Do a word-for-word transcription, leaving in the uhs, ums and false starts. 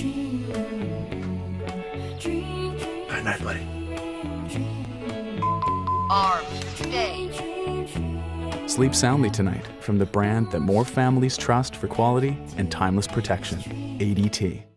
Good night, buddy. Arms, stay. Sleep soundly tonight from the brand that more families trust for quality and timeless protection, A D T.